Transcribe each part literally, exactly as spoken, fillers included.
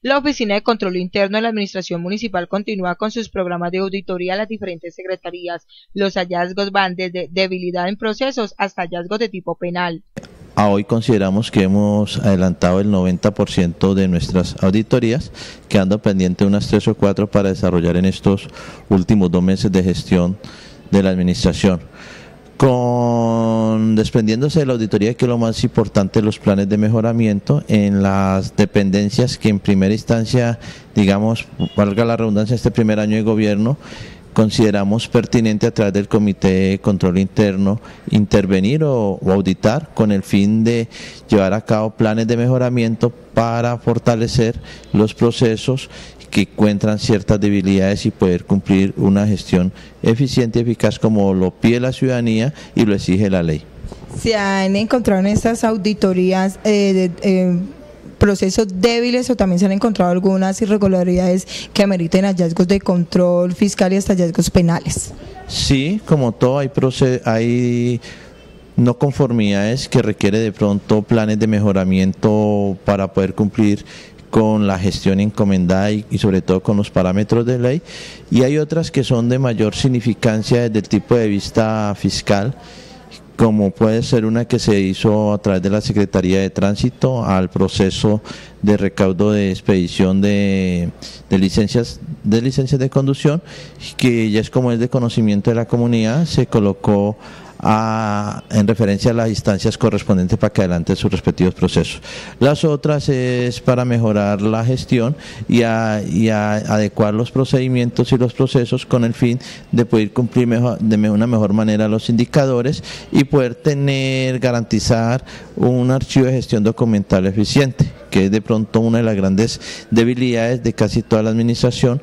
La Oficina de Control Interno de la Administración Municipal continúa con sus programas de auditoría a las diferentes secretarías. Los hallazgos van desde debilidad en procesos hasta hallazgos de tipo penal. A hoy consideramos que hemos adelantado el noventa por ciento de nuestras auditorías, quedando pendiente unas tres o cuatro para desarrollar en estos últimos dos meses de gestión de la administración. Con desprendiéndose de la auditoría, que es lo más importante, los planes de mejoramiento en las dependencias que en primera instancia, digamos, valga la redundancia, este primer año de gobierno, consideramos pertinente a través del Comité de Control Interno intervenir o, o auditar con el fin de llevar a cabo planes de mejoramiento para fortalecer los procesos que encuentran ciertas debilidades y poder cumplir una gestión eficiente y eficaz como lo pide la ciudadanía y lo exige la ley. ¿Se han encontrado en estas auditorías eh, de, eh, procesos débiles o también se han encontrado algunas irregularidades que ameriten hallazgos de control fiscal y hasta hallazgos penales? Sí, como todo hay, hay no conformidades que requiere de pronto planes de mejoramiento para poder cumplir con la gestión encomendada y, y sobre todo con los parámetros de ley, y hay otras que son de mayor significancia desde el tipo de vista fiscal, como puede ser una que se hizo a través de la Secretaría de Tránsito al proceso de recaudo de expedición de, de licencias de licencias de conducción, que ya es como es de conocimiento de la comunidad, se colocó A, en referencia a las instancias correspondientes para que adelante sus respectivos procesos. Las otras es para mejorar la gestión y, a, y a adecuar los procedimientos y los procesos con el fin de poder cumplir mejor, de una mejor manera los indicadores y poder tener, garantizar un archivo de gestión documental eficiente, que es de pronto una de las grandes debilidades de casi toda la administración,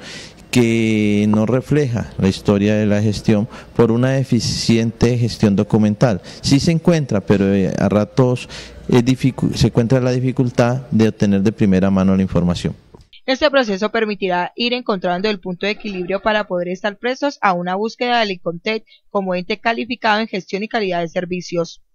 que no refleja la historia de la gestión por una eficiente gestión documental. Sí se encuentra, pero a ratos es se encuentra la dificultad de obtener de primera mano la información. Este proceso permitirá ir encontrando el punto de equilibrio para poder estar prestos a una búsqueda del INCONTEC como ente calificado en gestión y calidad de servicios.